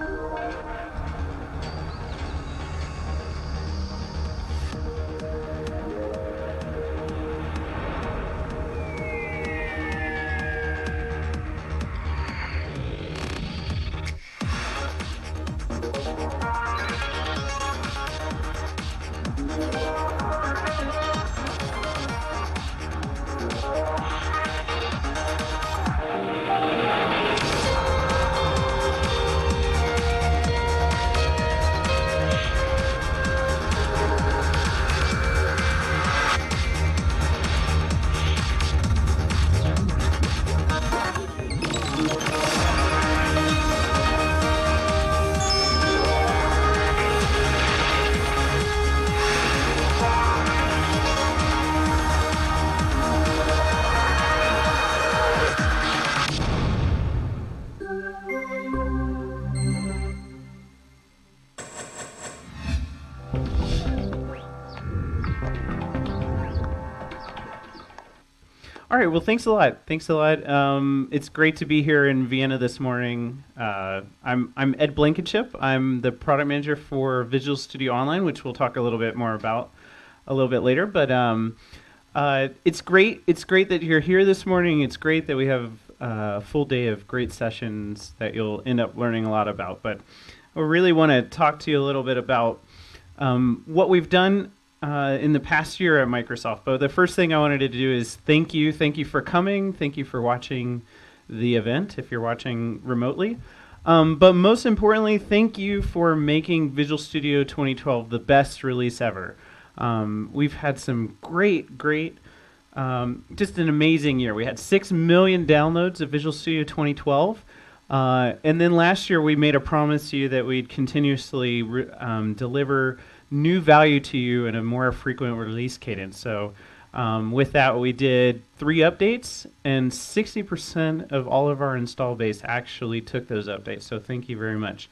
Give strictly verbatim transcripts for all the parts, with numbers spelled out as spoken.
All right, well, thanks a lot. Thanks a lot. Um, it's great to be here in Vienna this morning. Uh, I'm I'm Ed Blankenship. I'm the product manager for Visual Studio Online, which we'll talk a little bit more about a little bit later. But um, uh, it's great. It's great that you're here this morning. It's great that we have a full day of great sessions that you'll end up learning a lot about. But I really want to talk to you a little bit about um, what we've done Uh, in the past year at Microsoft. But the first thing I wanted to do is thank you. Thank you for coming. Thank you for watching the event if you're watching remotely. Um, but most importantly, thank you for making Visual Studio twenty twelve the best release ever. Um, we've had some great, great, um, just an amazing year. We had six million downloads of Visual Studio twenty twelve. Uh, and then last year we made a promise to you that we'd continuously re- um, deliver new value to you in a more frequent release cadence. So um, with that, we did three updates, and sixty percent of all of our install base actually took those updates. So thank you very much.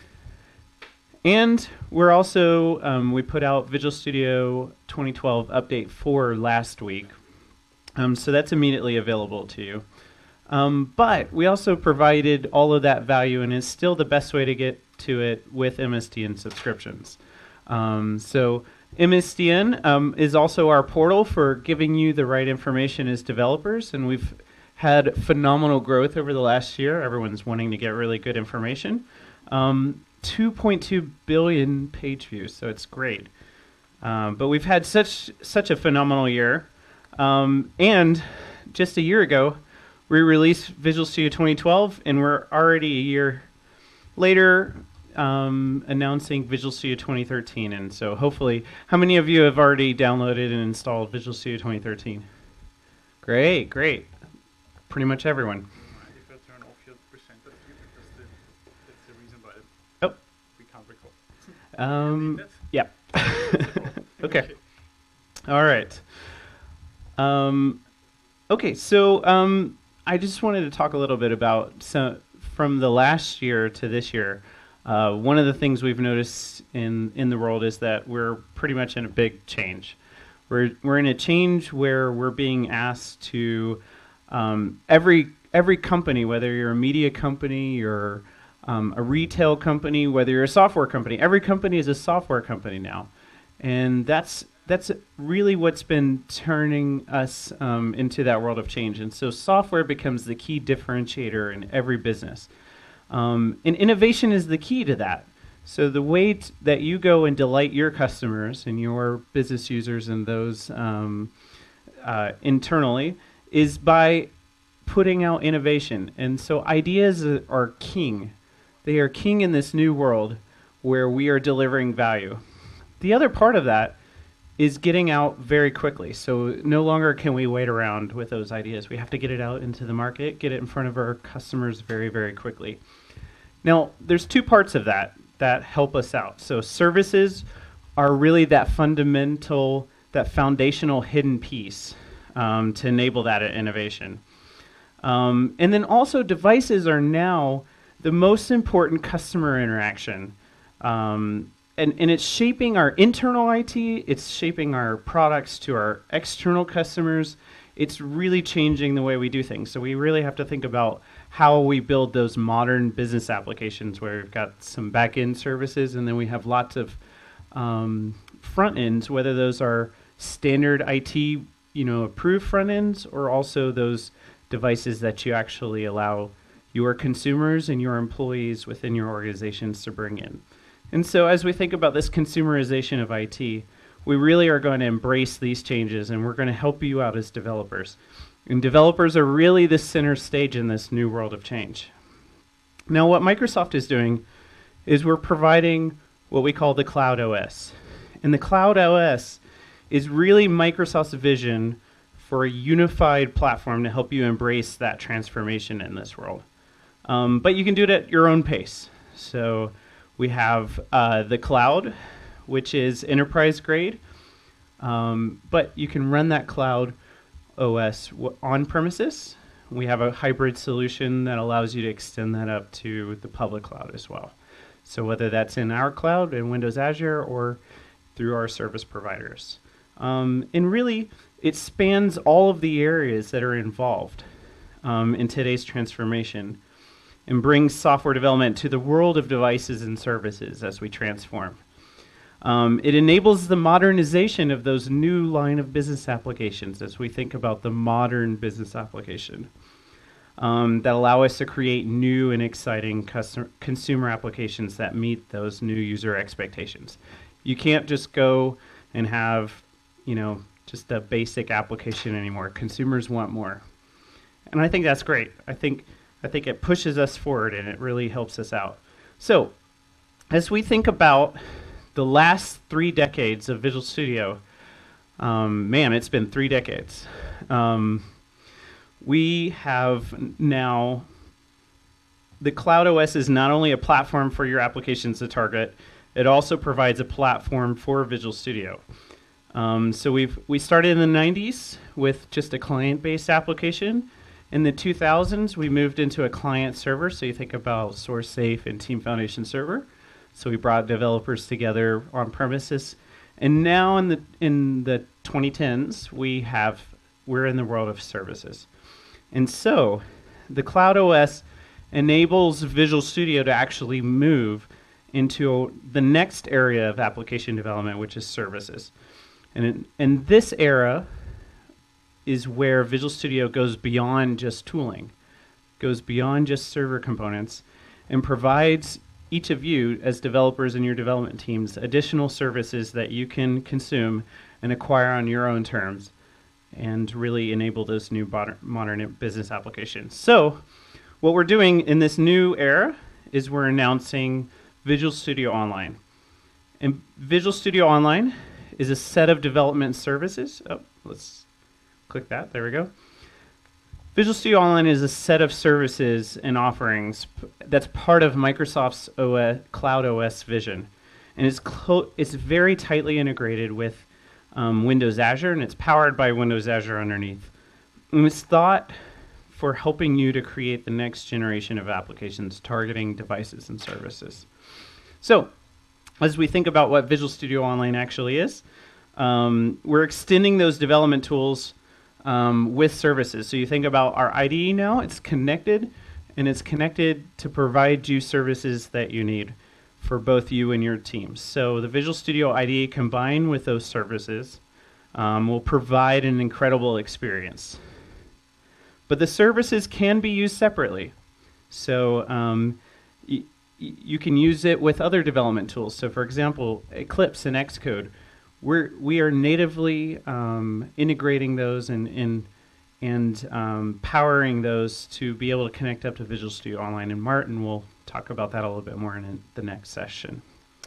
And we're also, um, we put out Visual Studio twenty twelve Update four last week. Um, so that's immediately available to you. Um, but we also provided all of that value, and it's still the best way to get to it with M S D N subscriptions. Um, so M S D N um, is also our portal for giving you the right information as developers, and we've had phenomenal growth over the last year. Everyone's wanting to get really good information. Um, two point two billion page views, so it's great. Um, but we've had such such a phenomenal year, um, and just a year ago, we released Visual Studio twenty twelve, and we're already a year later um, announcing Visual Studio twenty thirteen. And so hopefully, how many of you have already downloaded and installed Visual Studio twenty thirteen? Great, great. Pretty much everyone. If I turn off your presenter view, because the, that's the reason why oh. we can't record. Um, yeah. Okay. okay. All right. Um, okay, so um, I just wanted to talk a little bit about some, from the last year to this year. Uh, one of the things we've noticed in, in the world is that we're pretty much in a big change. We're we're in a change where we're being asked to um, every every company, whether you're a media company, you're um, a retail company, whether you're a software company, every company is a software company now, and that's that's really what's been turning us um, into that world of change. And so software becomes the key differentiator in every business. Um, and innovation is the key to that. So the way t- that you go and delight your customers and your business users and those um, uh, internally is by putting out innovation. And so ideas uh, are king. They are king in this new world where we are delivering value. The other part of that is getting out very quickly. So no longer can we wait around with those ideas. We have to get it out into the market, get it in front of our customers very, very quickly. Now, there's two parts of that that help us out. So services are really that fundamental, that foundational hidden piece um, to enable that innovation. Um, and then also devices are now the most important customer interaction. Um, and, and it's shaping our internal I T, it's shaping our products to our external customers. It's really changing the way we do things. So we really have to think about how we build those modern business applications where we've got some back-end services and then we have lots of um, front ends, whether those are standard I T, you know, approved front ends or also those devices that you actually allow your consumers and your employees within your organizations to bring in. And so as we think about this consumerization of I T, we really are going to embrace these changes and we're going to help you out as developers. And developers are really the center stage in this new world of change. Now what Microsoft is doing is we're providing what we call the Cloud O S. And the Cloud O S is really Microsoft's vision for a unified platform to help you embrace that transformation in this world. Um, but you can do it at your own pace. So we have uh, the cloud, which is enterprise grade, um, but you can run that cloud O S w on premises. We have a hybrid solution that allows you to extend that up to the public cloud as well. So whether that's in our cloud, in Windows Azure, or through our service providers. Um, and really, it spans all of the areas that are involved um, in today's transformation and brings software development to the world of devices and services as we transform. Um, it enables the modernization of those new line of business applications as we think about the modern business application um, that allow us to create new and exciting customer, consumer applications that meet those new user expectations. You can't just go and have, you know, just a basic application anymore. Consumers want more. And I think that's great. I think, I think it pushes us forward and it really helps us out. So as we think about the last three decades of Visual Studio, um, man, it's been three decades. Um, we have now, the Cloud O S is not only a platform for your applications to target, it also provides a platform for Visual Studio. Um, so we've we started in the nineties with just a client-based application. In the two thousands, we moved into a client server. So you think about SourceSafe and Team Foundation Server. So we brought developers together on premises. And now in the in the twenty tens, we have we're in the world of services. And so the Cloud O S enables Visual Studio to actually move into the next area of application development, which is services. And, in, and this era is where Visual Studio goes beyond just tooling, goes beyond just server components, and provides each of you as developers in your development teams additional services that you can consume and acquire on your own terms and really enable those new modern, modern business applications. So what we're doing in this new era is we're announcing Visual Studio Online. And Visual Studio Online is a set of development services. Oh, let's click that. There we go. Visual Studio Online is a set of services and offerings that's part of Microsoft's O S, Cloud O S vision. And it's, it's very tightly integrated with um, Windows Azure, and it's powered by Windows Azure underneath. And it's thought for helping you to create the next generation of applications targeting devices and services. So, as we think about what Visual Studio Online actually is, um, we're extending those development tools um, with services. So you think about our I D E now, it's connected, and it's connected to provide you services that you need for both you and your teams. So the Visual Studio I D E combined with those services um, will provide an incredible experience. But the services can be used separately. So um, y you can use it with other development tools. So for example, Eclipse and Xcode, we're, we are natively um, integrating those and, and, and um, powering those to be able to connect up to Visual Studio Online. And Martin will talk about that a little bit more in the next session.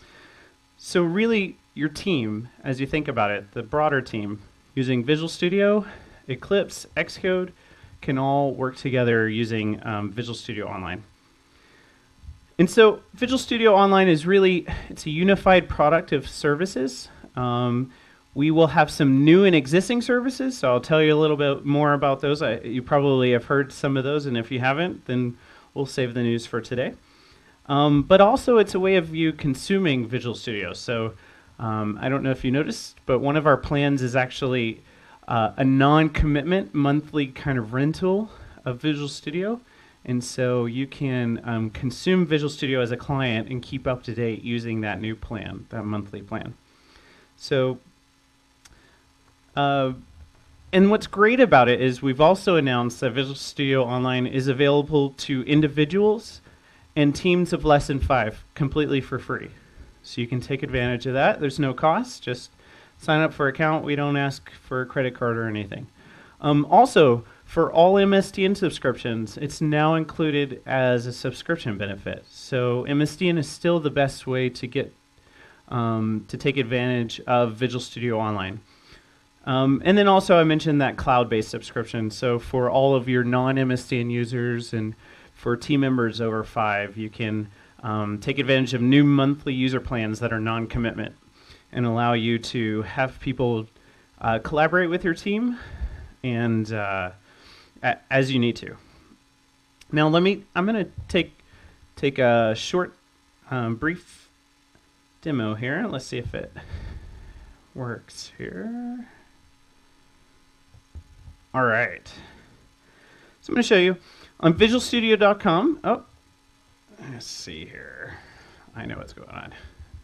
So really, your team, as you think about it, the broader team, using Visual Studio, Eclipse, Xcode, can all work together using um, Visual Studio Online. And so Visual Studio Online is really, it's a unified product of services. Um, we will have some new and existing services, so I'll tell you a little bit more about those. I, you probably have heard some of those, and if you haven't, then we'll save the news for today. Um, but also it's a way of you consuming Visual Studio. So um, I don't know if you noticed, but one of our plans is actually uh, a non-commitment monthly kind of rental of Visual Studio. And so you can um, consume Visual Studio as a client and keep up to date using that new plan, that monthly plan. So, uh, and what's great about it is we've also announced that Visual Studio Online is available to individuals and teams of less than five completely for free. So you can take advantage of that. There's no cost. Just sign up for an account. We don't ask for a credit card or anything. Um, also, for all M S D N subscriptions, it's now included as a subscription benefit. So M S D N is still the best way to get um, to take advantage of Visual Studio Online. Um, and then also I mentioned that cloud-based subscription. So for all of your non-M S D N users and for team members over five, you can um, take advantage of new monthly user plans that are non-commitment and allow you to have people uh, collaborate with your team and uh, a as you need to. Now let me, I'm going to take take a short, um, brief demo here. Let's see if it works here. All right. So I'm going to show you on visual studio dot com. Oh, let's see here. I know what's going on.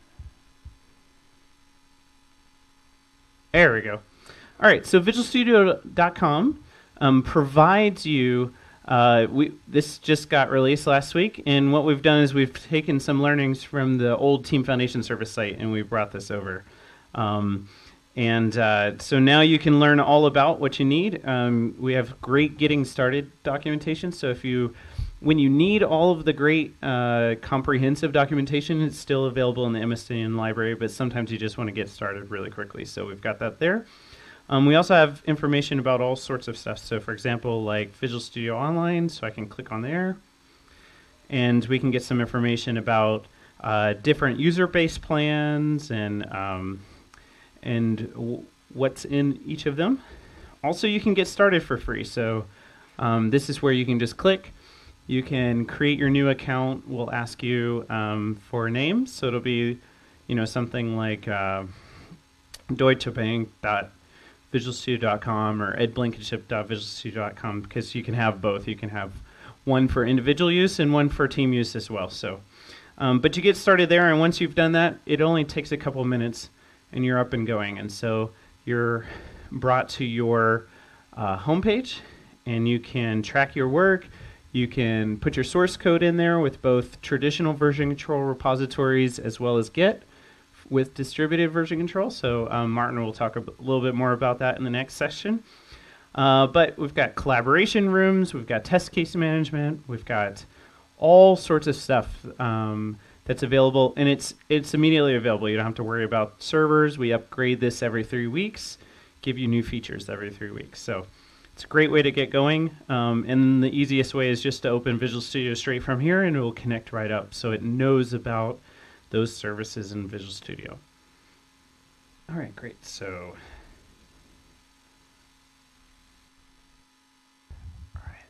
There we go. All right, so visual studio dot com um, provides you, uh, we, this just got released last week, and what we've done is we've taken some learnings from the old Team Foundation Service site, and we brought this over. Um, and uh, so now you can learn all about what you need. Um, we have great getting started documentation, so if you, when you need all of the great uh, comprehensive documentation, it's still available in the M S D N library, but sometimes you just want to get started really quickly, so we've got that there. Um, we also have information about all sorts of stuff. So for example, like Visual Studio Online, so I can click on there. And we can get some information about uh, different user-based plans and, um, and w what's in each of them. Also, you can get started for free. So um, this is where you can just click. You can create your new account. We'll ask you um, for a name. So it'll be, you know, something like uh, Deutsche Bank dot visual studio dot com or ed blankenship dot visual studio dot com, because you can have both. You can have one for individual use and one for team use as well. So, um, but you get started there, and once you've done that, it only takes a couple of minutes, and you're up and going. And so you're brought to your uh, homepage, and you can track your work. You can put your source code in there with both traditional version control repositories as well as Git with distributed version control. So um, Martin will talk a little bit more about that in the next session. Uh, but we've got collaboration rooms, we've got test case management, we've got all sorts of stuff um, that's available, and it's it's immediately available. You don't have to worry about servers. We upgrade this every three weeks, give you new features every three weeks. So it's a great way to get going, um, and the easiest way is just to open Visual Studio straight from here, and it will connect right up, so it knows about those services in Visual Studio. All right, great. So, all right.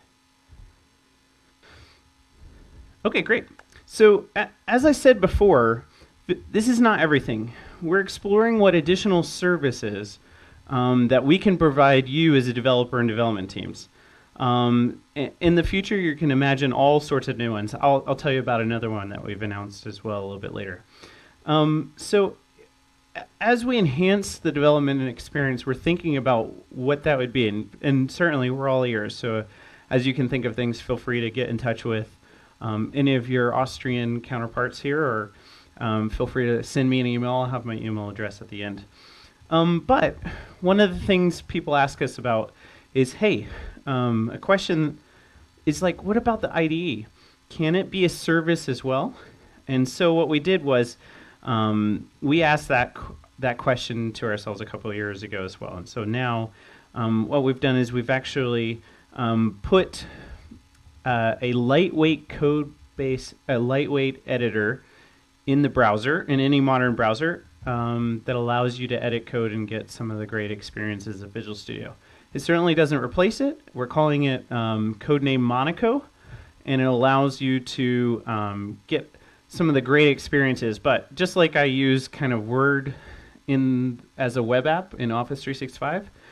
Okay, great. So, a as I said before, this is not everything. We're exploring what additional services um, that we can provide you as a developer and development teams. Um, in the future, you can imagine all sorts of new ones. I'll, I'll tell you about another one that we've announced as well a little bit later. Um, so as we enhance the development and experience, we're thinking about what that would be. And, and certainly, we're all ears. So as you can think of things, feel free to get in touch with um, any of your Austrian counterparts here, or um, feel free to send me an email. I'll have my email address at the end. Um, but one of the things people ask us about is, hey, Um, a question is like, what about the I D E? Can it be a service as well? And so what we did was um, we asked that qu that question to ourselves a couple of years ago as well. And so now um, what we've done is we've actually um, put uh, a lightweight code base, a lightweight editor in the browser, in any modern browser, um, that allows you to edit code and get some of the great experiences of Visual Studio. It certainly doesn't replace it. We're calling it um, codename Monaco, and it allows you to um, get some of the great experiences. But just like I use kind of Word in as a web app in Office three sixty-five,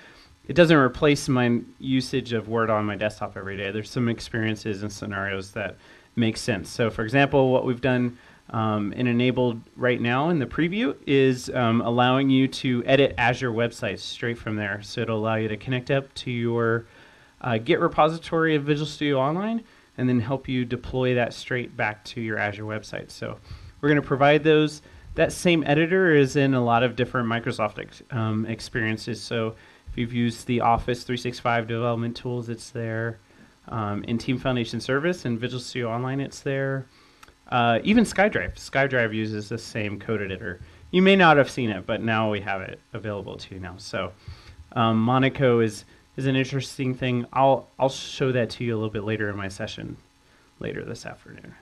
it doesn't replace my usage of Word on my desktop every day. There's some experiences and scenarios that make sense. So for example, what we've done um, and enabled right now in the preview is um, allowing you to edit Azure websites straight from there. So it'll allow you to connect up to your uh, Git repository of Visual Studio Online and then help you deploy that straight back to your Azure website. So we're going to provide those. That same editor is in a lot of different Microsoft ex um, experiences. So if you've used the Office three sixty-five development tools, it's there. Um, in Team Foundation Service and Visual Studio Online, it's there. Uh, even SkyDrive. SkyDrive uses the same code editor. You may not have seen it, but now we have it available to you now. So um, Monaco is is an interesting thing. I'll I'll show that to you a little bit later in my session, later this afternoon.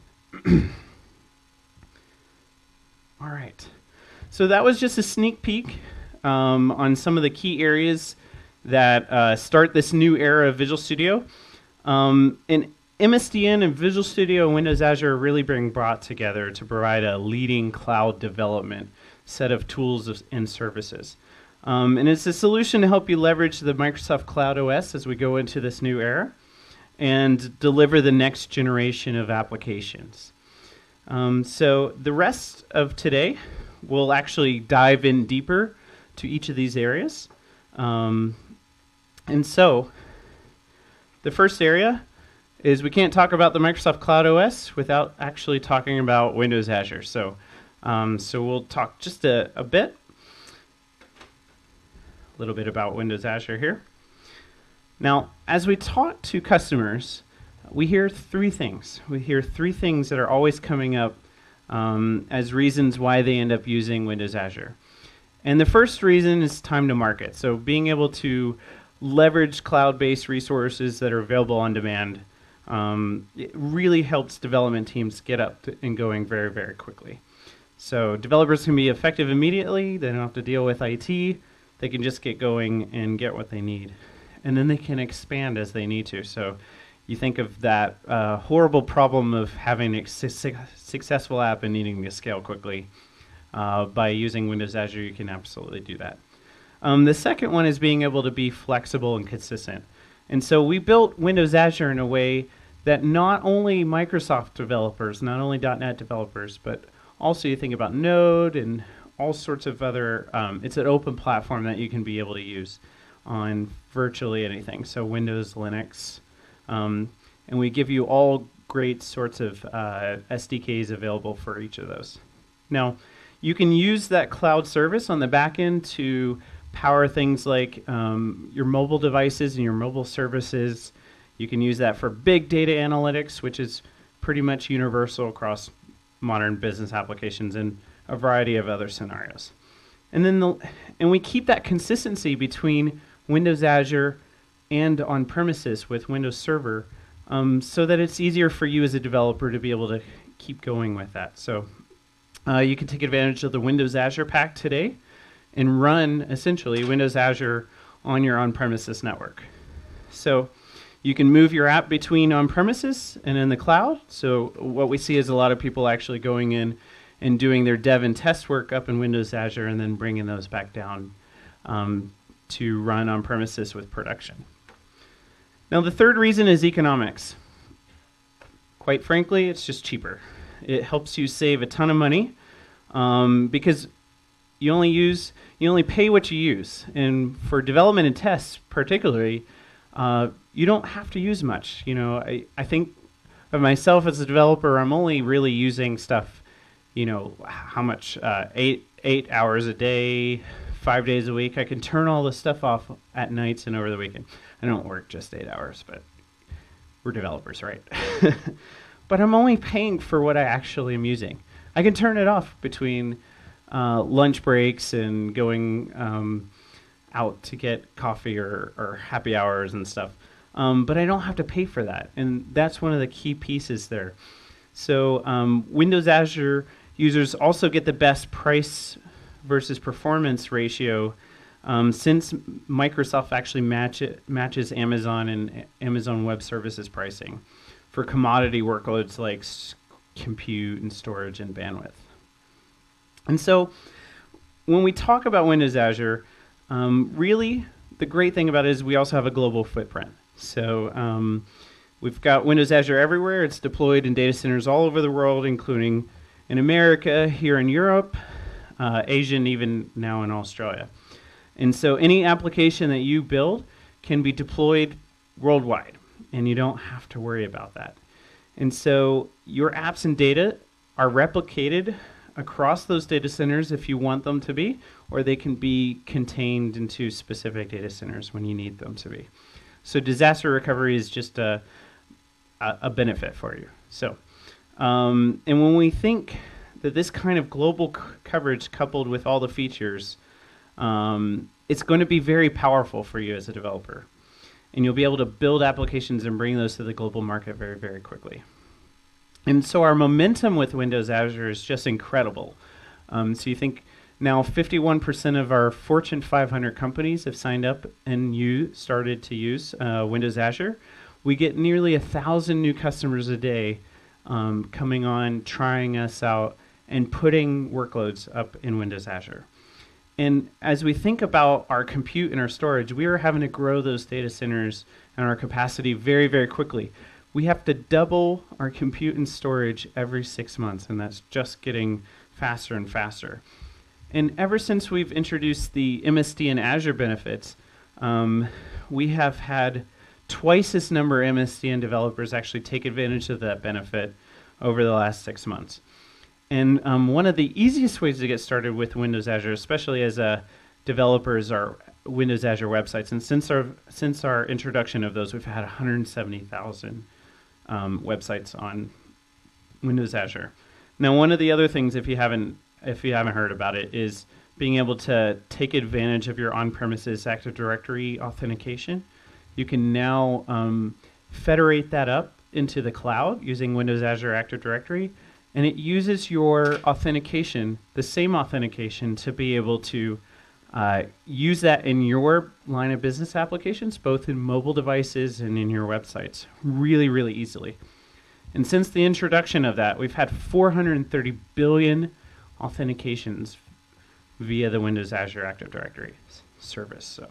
All right. So that was just a sneak peek um, on some of the key areas that uh, start this new era of Visual Studio. Um, and M S D N and Visual Studio and Windows Azure are really being brought together to provide a leading cloud development set of tools and services. Um, and it's a solution to help you leverage the Microsoft Cloud O S as we go into this new era and deliver the next generation of applications. Um, so the rest of today, we'll actually dive in deeper to each of these areas. Um, and so the first area is we can't talk about the Microsoft Cloud O S without actually talking about Windows Azure. So, um, so we'll talk just a, a bit, a little bit about Windows Azure here. Now, as we talk to customers, we hear three things. We hear three things that are always coming up um, as reasons why they end up using Windows Azure. And the first reason is time to market. So being able to leverage cloud-based resources that are available on demand um, it really helps development teams get up to and going very, very quickly. So developers can be effective immediately. They don't have to deal with I T. They can just get going and get what they need. And then they can expand as they need to. So you think of that uh, horrible problem of having a su successful app and needing to scale quickly. Uh, by using Windows Azure, you can absolutely do that. Um, the second one is being able to be flexible and consistent. And so we built Windows Azure in a way that not only Microsoft developers, not only dot net developers, but also you think about Node and all sorts of other, um, it's an open platform that you can be able to use on virtually anything. So Windows, Linux, um, and we give you all great sorts of uh, S D Ks available for each of those. Now, you can use that cloud service on the back end to power things like um, your mobile devices and your mobile services. You can use that for big data analytics, which is pretty much universal across modern business applications and a variety of other scenarios. And then the, and we keep that consistency between Windows Azure and on-premises with Windows Server um, so that it's easier for you as a developer to be able to keep going with that. So Uh, you can take advantage of the Windows Azure Pack today and run, essentially, Windows Azure on your on-premises network. So you can move your app between on-premises and in the cloud. So what we see is a lot of people actually going in and doing their dev and test work up in Windows Azure and then bringing those back down um, to run on-premises with production. Now, the third reason is economics. Quite frankly, it's just cheaper. It helps you save a ton of money um, because you only use, you only pay what you use. And for development and tests particularly, uh, you don't have to use much. You know, I, I think of myself as a developer, I'm only really using stuff, you know, how much, uh, eight, eight hours a day, five days a week. I can turn all this stuff off at nights and over the weekend. I don't work just eight hours, but we're developers, right? But I'm only paying for what I actually am using. I can turn it off between uh, lunch breaks and going um, out to get coffee or, or happy hours and stuff. Um, but I don't have to pay for that. And that's one of the key pieces there. So um, Windows Azure users also get the best price versus performance ratio um, since Microsoft actually match it, matches Amazon and Amazon Web Services pricing for commodity workloads like compute and storage and bandwidth. And so when we talk about Windows Azure, um, really the great thing about it is we also have a global footprint. So um, we've got Windows Azure everywhere. It's deployed in data centers all over the world, including in America, here in Europe, uh, Asia, and even now in Australia. And so any application that you build can be deployed worldwide, and you don't have to worry about that. And so your apps and data are replicated across those data centers if you want them to be, or they can be contained into specific data centers when you need them to be. So disaster recovery is just a, a, a benefit for you. So, um, and when we think that this kind of global c coverage coupled with all the features, um, it's going to be very powerful for you as a developer. And you'll be able to build applications and bring those to the global market very, very quickly. And so our momentum with Windows Azure is just incredible. Um, so you think now fifty-one percent of our Fortune five hundred companies have signed up and you started to use uh, Windows Azure. We get nearly a thousand new customers a day um, coming on, trying us out, and putting workloads up in Windows Azure. And as we think about our compute and our storage, we are having to grow those data centers and our capacity very, very quickly. We have to double our compute and storage every six months, and that's just getting faster and faster. And ever since we've introduced the M S D and Azure benefits, um, we have had twice this number of M S D N developers actually take advantage of that benefit over the last six months. And um, one of the easiest ways to get started with Windows Azure, especially as a developer, is our Windows Azure websites. And since our since our introduction of those, we've had one hundred seventy thousand um, websites on Windows Azure. Now, one of the other things, if you haven't if you haven't heard about it, is being able to take advantage of your on-premises Active Directory authentication. You can now um, federate that up into the cloud using Windows Azure Active Directory. And it uses your authentication, the same authentication, to be able to uh, use that in your line of business applications, both in mobile devices and in your websites, really, really easily. And since the introduction of that, we've had four hundred thirty billion authentications via the Windows Azure Active Directory service. So,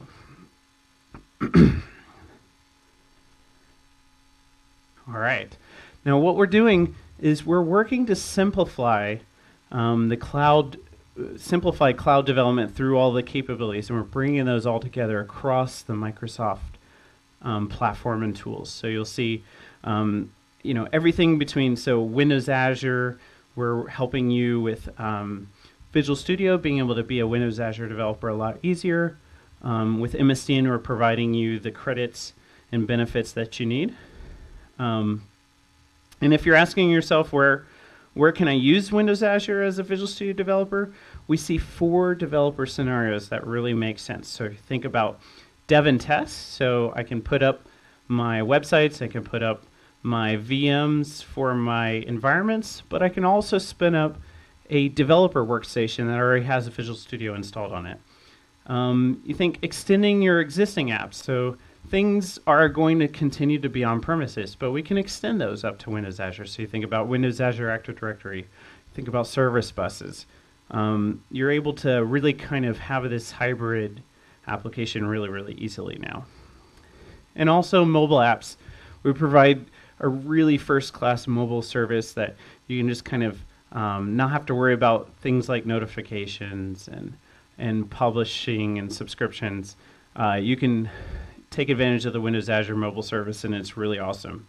all right. Now, what we're doing is we're working to simplify um, the cloud, uh, simplify cloud development through all the capabilities, and we're bringing those all together across the Microsoft um, platform and tools. So you'll see, um, you know, everything between, so Windows Azure, we're helping you with um, Visual Studio, being able to be a Windows Azure developer a lot easier. Um, with M S D N, we're providing you the credits and benefits that you need. Um, And if you're asking yourself where, where can I use Windows Azure as a Visual Studio developer, we see four developer scenarios that really make sense. So think about dev and test. So I can put up my websites, I can put up my V Ms for my environments, but I can also spin up a developer workstation that already has a Visual Studio installed on it. Um, you think extending your existing apps. So things are going to continue to be on premises, but we can extend those up to Windows Azure. So you think about Windows Azure Active Directory, think about service buses. Um, you're able to really kind of have this hybrid application really, really easily now. And also mobile apps. We provide a really first-class mobile service that you can just kind of um, not have to worry about things like notifications and, and publishing and subscriptions. Uh, you can take advantage of the Windows Azure mobile service, and it's really awesome.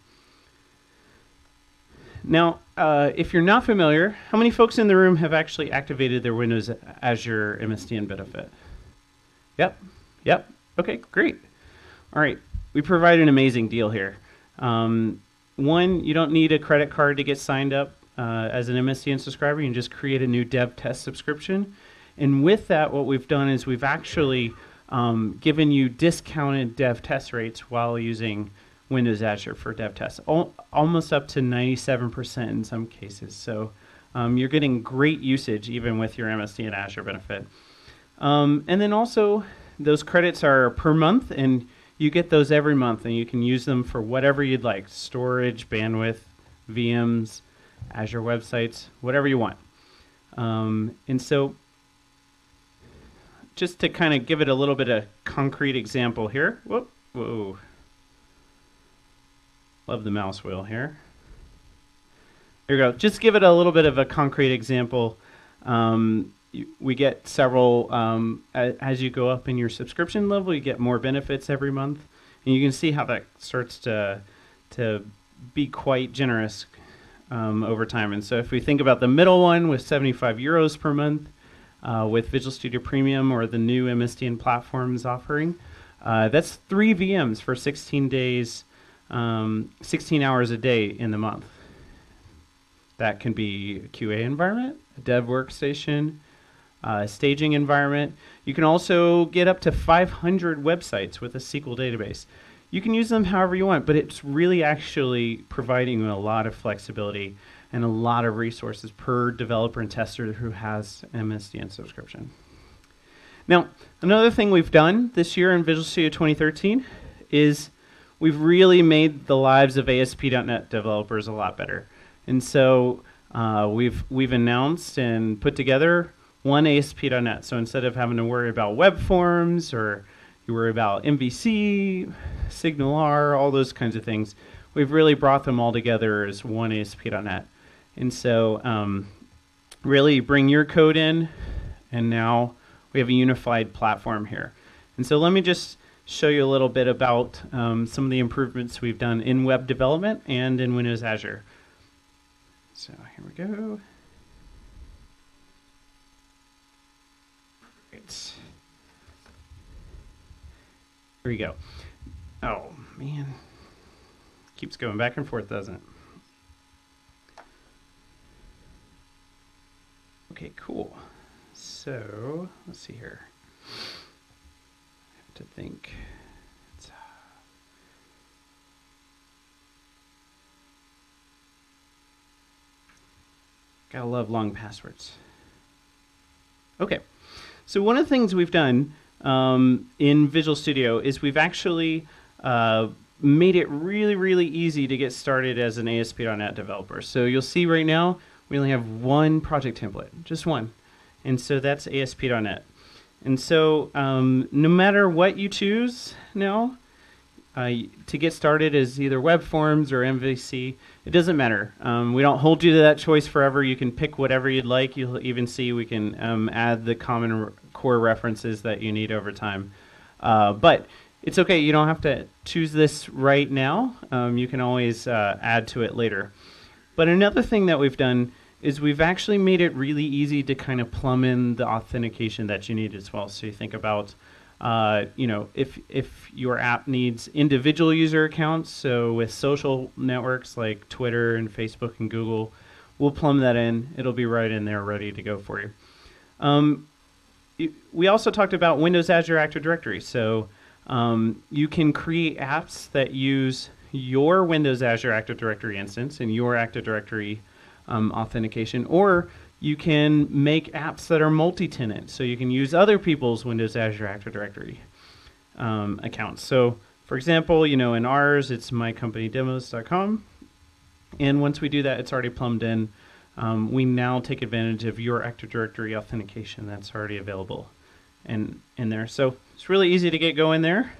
Now, uh, if you're not familiar, how many folks in the room have actually activated their Windows Azure M S D N benefit? Yep, yep, okay, great. All right, we provide an amazing deal here. Um, one, you don't need a credit card to get signed up uh, as an M S D N subscriber. You can just create a new dev test subscription. And with that, what we've done is we've actually Um, giving you discounted dev test rates while using Windows Azure for dev tests, Al almost up to ninety-seven percent in some cases. So um, you're getting great usage even with your M S D and Azure benefit. Um, and then also those credits are per month, and you get those every month, and you can use them for whatever you'd like: storage, bandwidth, V Ms, Azure websites, whatever you want. Um, and so just to kind of give it a little bit of concrete example here. Whoop, whoa. Love the mouse wheel here. There we go. Just give it a little bit of a concrete example. Um, you, we get several, um, as, as you go up in your subscription level, you get more benefits every month. And you can see how that starts to, to be quite generous um, over time. And so if we think about the middle one with seventy-five euros per month, uh, with Visual Studio Premium or the new M S D N platforms offering, uh, that's three V Ms for sixteen days, um, sixteen hours a day in the month. That can be a Q A environment, a dev workstation, uh, staging environment. You can also get up to five hundred websites with a S Q L database. You can use them however you want, but it's really actually providing you a lot of flexibility and a lot of resources per developer and tester who has M S D N subscription. Now, another thing we've done this year in Visual Studio twenty thirteen is we've really made the lives of A S P dot net developers a lot better. And so uh, we've we've announced and put together one A S P dot net. So instead of having to worry about web forms or you worry about M V C, SignalR, all those kinds of things, we've really brought them all together as one A S P dot net. And so um, really bring your code in, and now we have a unified platform here. And so let me just show you a little bit about um, some of the improvements we've done in web development and in Windows Azure. So here we go. Great. Here we go. Oh, man. Keeps going back and forth, doesn't it? Okay, cool. So, let's see here. I have to think. It's, uh, gotta love long passwords. Okay, so one of the things we've done um, in Visual Studio is we've actually uh, made it really, really easy to get started as an A S P dot net developer. So you'll see right now we only have one project template, just one. And so that's A S P dot net. And so um, no matter what you choose now, uh, to get started as either web forms or M V C, it doesn't matter. Um, we don't hold you to that choice forever. You can pick whatever you'd like. You'll even see we can um, add the common core references that you need over time. Uh, but it's okay. You don't have to choose this right now. Um, you can always uh, add to it later. But another thing that we've done is we've actually made it really easy to kind of plumb in the authentication that you need as well. So you think about, uh, you know, if if your app needs individual user accounts, so with social networks like Twitter and Facebook and Google, we'll plumb that in. It'll be right in there ready to go for you. Um, it we also talked about Windows Azure Active Directory. So um, you can create apps that use your Windows Azure Active Directory instance and your Active Directory Um, authentication, or you can make apps that are multi-tenant, so you can use other people's Windows Azure Active Directory um, accounts. So, for example, you know, in ours, it's my company demos dot com, and once we do that, it's already plumbed in. Um, we now take advantage of your Active Directory authentication that's already available in, in there. So it's really easy to get going there.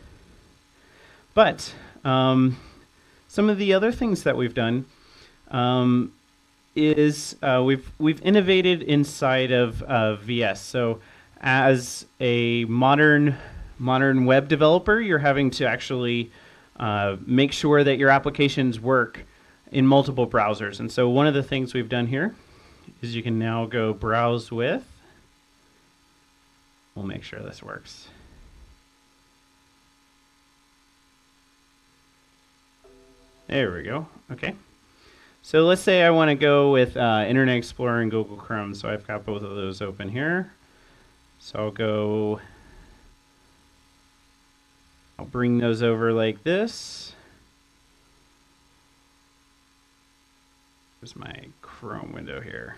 But um, some of the other things that we've done um, is uh, we've we've innovated inside of uh, V S. So as a modern modern web developer, you're having to actually uh, make sure that your applications work in multiple browsers. And so one of the things we've done here is you can now go browse with. We'll make sure this works. There we go. Okay. So let's say I want to go with uh, Internet Explorer and Google Chrome. So I've got both of those open here. So I'll go, I'll bring those over like this. Here's my Chrome window here.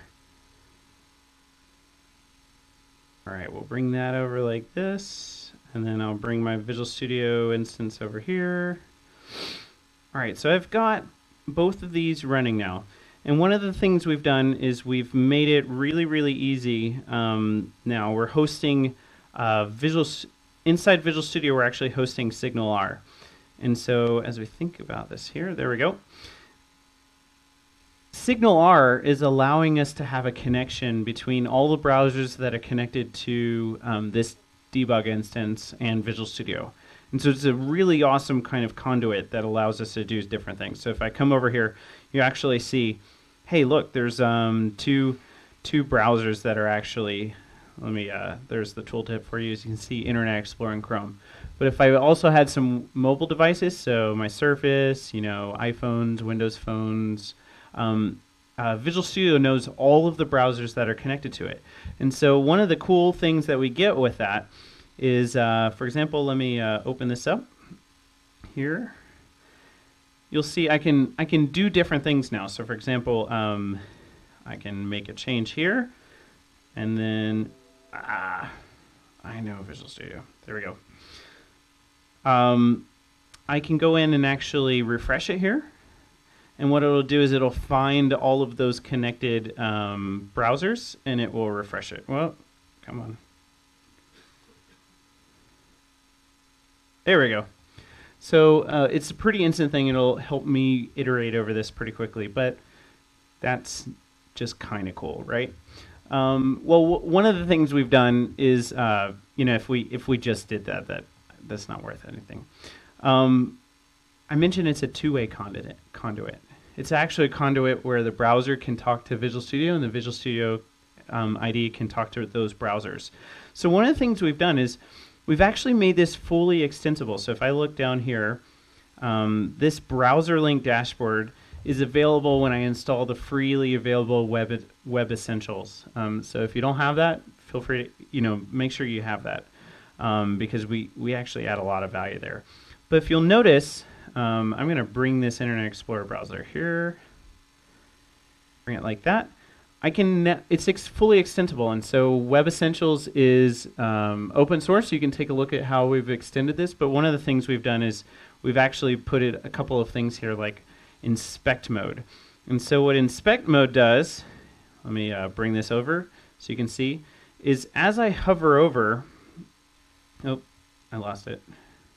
All right, we'll bring that over like this. And then I'll bring my Visual Studio instance over here. All right, so I've got both of these running now. And one of the things we've done is we've made it really, really easy. Um, now we're hosting uh, Visual inside Visual Studio, we're actually hosting SignalR. And so as we think about this here, there we go. SignalR is allowing us to have a connection between all the browsers that are connected to um, this debug instance and Visual Studio. And so it's a really awesome kind of conduit that allows us to do different things. So if I come over here, you actually see, hey, look, there's um, two, two browsers that are actually, let me, uh, there's the tooltip for you. As you can see, Internet Explorer and Chrome. But if I also had some mobile devices, so my Surface, you know, iPhones, Windows phones, um, uh, Visual Studio knows all of the browsers that are connected to it. And so one of the cool things that we get with that is, uh, for example, let me uh, open this up here. You'll see I can I can do different things now. So for example, um, I can make a change here, and then ah, I know Visual Studio. There we go. Um, I can go in and actually refresh it here, and what it'll do is it'll find all of those connected um, browsers, and it will refresh it. Well, come on. There we go. So uh, it's a pretty instant thing. It'll help me iterate over this pretty quickly, but that's just kind of cool, right? Um, well, w one of the things we've done is, uh, you know, if we if we just did that, that that's not worth anything. Um, I mentioned it's a two-way conduit. Conduit. It's actually a conduit where the browser can talk to Visual Studio, and the Visual Studio um, I D can talk to those browsers. So one of the things we've done is we've actually made this fully extensible. So if I look down here, um, this browser link dashboard is available when I install the freely available Web Web Essentials. Um, so if you don't have that, feel free to, you know, make sure you have that, um, because we we actually add a lot of value there. But if you'll notice, um, I'm going to bring this Internet Explorer browser here, bring it like that. I can, it's ex fully extensible, and so Web Essentials is um, open source. You can take a look at how we've extended this, but one of the things we've done is we've actually put it, a couple of things here like inspect mode. And so what inspect mode does, let me uh, bring this over so you can see, is as I hover over, oh, I lost it.